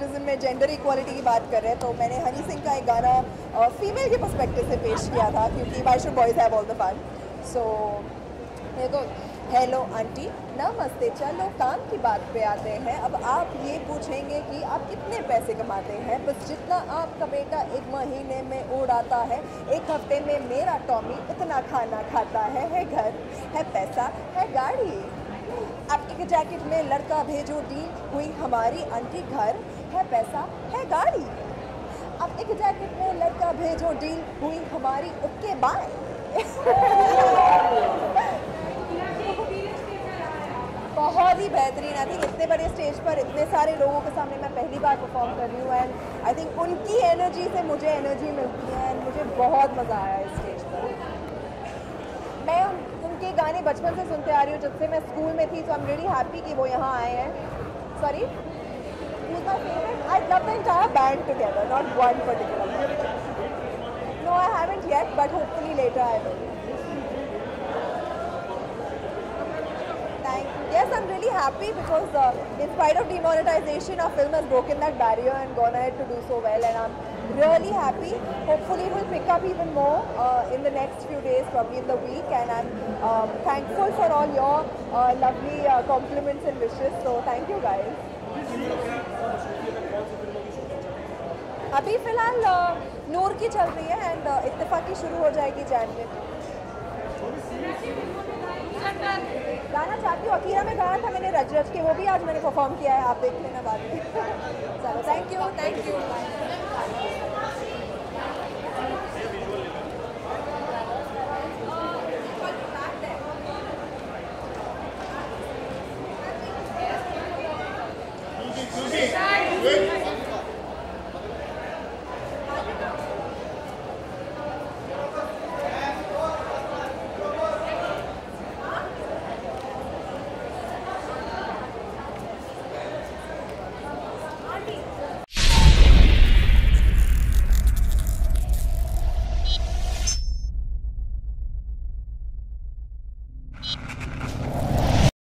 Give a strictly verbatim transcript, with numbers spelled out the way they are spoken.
Citizen में gender equality की बात कर रहे हैं, तो मैंने हनी सिंह का एक गाना फीमेल के पर्सपेक्टिव से पेश किया था, क्योंकि why should boys have all the fun. So देखो, हेलो आंटी, नमस्ते, चलो काम की बात पे आते हैं। अब आप ये पूछेंगे कि आप कितने पैसे कमाते हैं। बस जितना आपका बेटा एक महीने में उड़ाता है, एक हफ्ते में मेरा टॉमी उतना खाना खाता है। है घर, है पैसा, है गाड़ी। अब एक जैकेट में लड़का भेजो, डील हुई हमारी आंटी। घर है, पैसा है, गाड़ी। अब एक जैकेट में लड़का भेजो, डील हुई हमारी। Okay bye. बहुत ही बेहतरीन। आई थिंक इतने बड़े स्टेज पर इतने सारे लोगों के सामने मैं पहली बार परफॉर्म कर रही हूँ, एंड आई थिंक उनकी एनर्जी से मुझे एनर्जी मिलती है, एंड मुझे बहुत मज़ा आया इस स्टेज पर। मैं उनके गाने बचपन से सुनते आ रही हूँ, जब से मैं स्कूल में थी, so I am really happy कि वो यहाँ आए हैं। Sorry, I love the entire band together, not one particular. No, I haven't yet, but hopefully later I will. Yes, I'm really happy because uh, in spite of demonetization, our film has broken that barrier and gone ahead to do so well, and I'm really happy. Hopefully it will pick up even more uh, in the next few days, probably in the week, and I'm um, thankful for all your uh, lovely uh, compliments and wishes, so thank you guys. अभी फ़िलहाल uh, नूर की चल रही है, and uh, इत्तेफाकी शुरू हो जाएगी जैन में। गाना चाहती हूँ, अखीरा में गाया था मैंने रज रज के, वो भी आज मैंने परफॉर्म किया है, आप देख लेना बाद में। चलो, थैंक यू, थैंक यू।